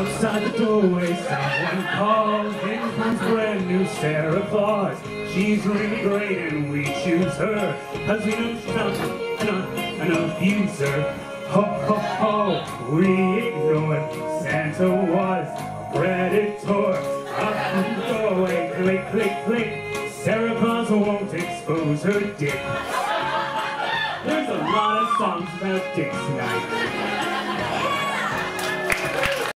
Outside the doorway, someone calls. In comes brand new Santa Claus. She's really great and we choose her, cause we know she's not an abuser. Ho, ho, ho, we ignored. Santa was a predator. Up the doorway, click, click, click. Santa Claus won't expose her dick. There's a lot of songs about dicks tonight.